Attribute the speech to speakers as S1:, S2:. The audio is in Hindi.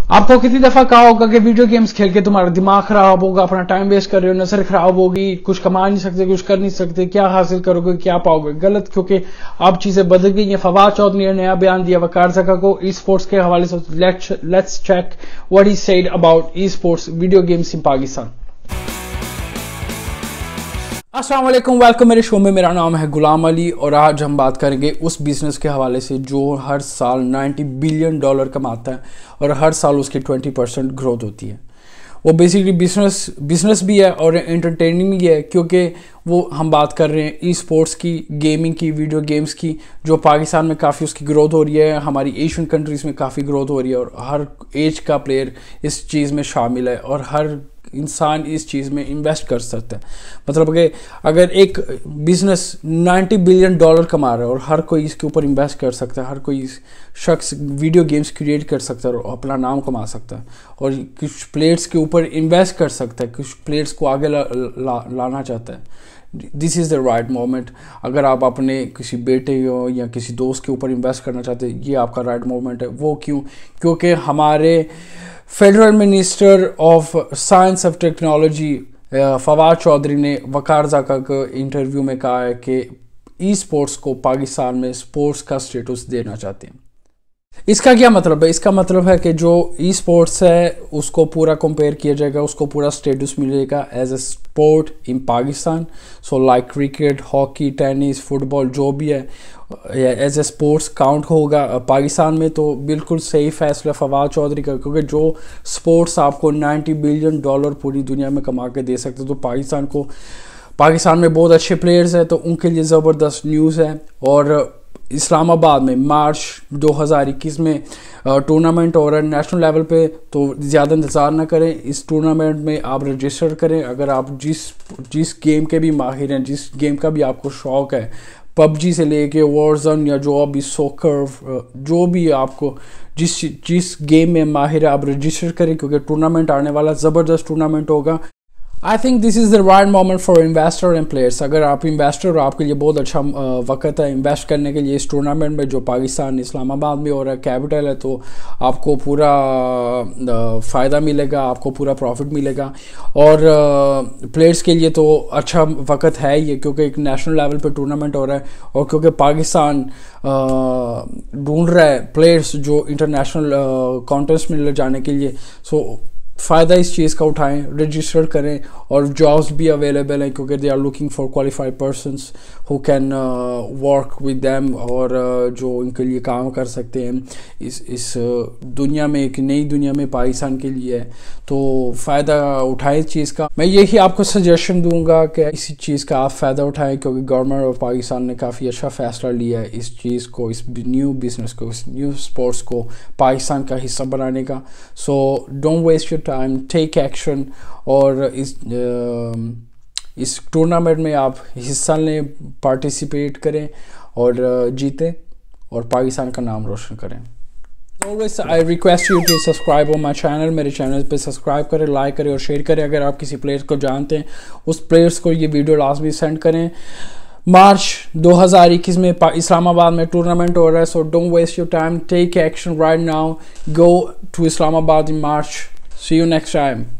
S1: आपको कितनी दफा कहा होगा कि वीडियो गेम्स खेल के तुम्हारा दिमाग खराब होगा, अपना टाइम वेस्ट कर रहे हो, नजर खराब होगी, कुछ कमा नहीं सकते, कुछ कर नहीं सकते, क्या हासिल करोगे, क्या पाओगे। गलत, क्योंकि अब चीजें बदल गई हैं। फवाद चौधरी ने नया बयान दिया वकार ज़का को ई स्पोर्ट्स के हवाले से। Let's check what he said about e sports video games in Pakistan. अस्सलाम वालेकुम, वेलकम मेरे शो में। मेरा नाम है गुलाम अली और आज हम बात करेंगे उस बिज़नेस के हवाले से जो हर साल $90 बिलियन कमाता है और हर साल उसकी 20% ग्रोथ होती है। वो बेसिकली बिजनेस भी है और एंटरटेनिंग भी है, क्योंकि वो हम बात कर रहे हैं ई स्पोर्ट्स की, गेमिंग की, वीडियो गेम्स की, जो पाकिस्तान में काफ़ी उसकी ग्रोथ हो रही है, हमारी एशियन कंट्रीज़ में काफ़ी ग्रोथ हो रही है और हर एज का प्लेयर इस चीज़ में शामिल है और हर इंसान इस चीज़ में इन्वेस्ट कर सकता है। मतलब कि अगर एक बिजनेस $90 बिलियन कमा रहा है और हर कोई इसके ऊपर इन्वेस्ट कर सकता है, हर कोई शख्स वीडियो गेम्स क्रिएट कर सकता है और अपना नाम कमा सकता है और कुछ प्लेयर्स के ऊपर इन्वेस्ट कर सकता है, कुछ प्लेयर्स को आगे लाना चाहता है। This is the right moment. अगर आप अपने किसी बेटे हो या किसी दोस्त के ऊपर इन्वेस्ट करना चाहते हैं, ये आपका राइट मोमेंट है। वो क्यों? क्योंकि हमारे federal minister of science of technology Fawad Chaudhry ने वकार ज़का के इंटरव्यू में कहा है कि ई स्पोर्ट्स को पाकिस्तान में स्पोर्ट्स का स्टेटस देना चाहते हैं। इसका क्या मतलब है? इसका मतलब है कि जो ई स्पोर्ट्स है उसको पूरा कंपेयर किया जाएगा, उसको पूरा स्टेटस मिलेगा as a sport in Pakistan. So like cricket, hockey, tennis, football जो भी है एज ए स्पोर्ट्स काउंट होगा पाकिस्तान में। तो बिल्कुल सही फैसला फवाद चौधरी का, क्योंकि जो स्पोर्ट्स आपको $90 बिलियन पूरी दुनिया में कमा के दे सकते, तो पाकिस्तान में बहुत अच्छे प्लेयर्स हैं, तो उनके लिए ज़बरदस्त न्यूज़ है। और इस्लामाबाद में मार्च 2021 में टूर्नामेंट हो रहा है नेशनल लेवल पे, तो ज़्यादा इंतज़ार ना करें। इस टूर्नामेंट में आप रजिस्टर करें। अगर आप जिस गेम के भी माहिर हैं, जिस गेम का भी आपको शौक़ है, पबजी से लेके वॉरज़ोन या जो अभी सॉकर, जो भी आपको जिस गेम में माहिर है, आप रजिस्टर करें, क्योंकि टूर्नामेंट आने वाला ज़बरदस्त टूर्नामेंट होगा। I think this is the right moment for investor and players. अगर आप इन्वेस्टर हो, आपके लिए बहुत अच्छा वक्त है इन्वेस्ट करने के लिए इस टूर्नामेंट में, जो पाकिस्तान इस्लामाबाद में हो रहा है, कैपिटल है, तो आपको पूरा फ़ायदा मिलेगा, आपको पूरा प्रॉफिट मिलेगा। और प्लेयर्स के लिए तो अच्छा वक्त है ही, क्योंकि एक नेशनल लेवल पे टूर्नामेंट हो रहा है और क्योंकि पाकिस्तान ढूंढ रहा है प्लेयर्स जो इंटरनेशनल कॉन्टेस्ट में ले जाने के लिए। सो फ़ायदा इस चीज़ का उठाएं, रजिस्टर करें और जॉब्स भी अवेलेबल हैं, क्योंकि they are looking for qualified persons who can work with them, और जो इनके लिए काम कर सकते हैं इस दुनिया में, एक नई दुनिया में पाकिस्तान के लिए। तो फ़ायदा उठाएं इस चीज़ का। मैं यही आपको सजेशन दूंगा कि इसी चीज़ का आप फ़ायदा उठाएं, क्योंकि गवर्नमेंट ऑफ पाकिस्तान ने काफ़ी अच्छा फ़ैसला लिया है इस चीज़ को, इस न्यू बिज़नेस को, इस न्यू स्पोर्ट्स को पाकिस्तान का हिस्सा बनाने का। So don't waste your time, take action और इस टूर्नामेंट में आप हिस्सा लें, पार्टिसिपेट करें और जीतें और पाकिस्तान का नाम रोशन करें। Always I request you to subscribe on my channel। मेरे चैनल पे सब्सक्राइब करें, लाइक करें और शेयर करें। अगर आप किसी प्लेयर को जानते हैं, उस प्लेयर्स को ये वीडियो लाजमी सेंड करें। मार्च 2021 में इस्लामाबाद में टूर्नामेंट हो रहा है। So don't waste your time, take action right now, go to Islamabad in March. See you next time.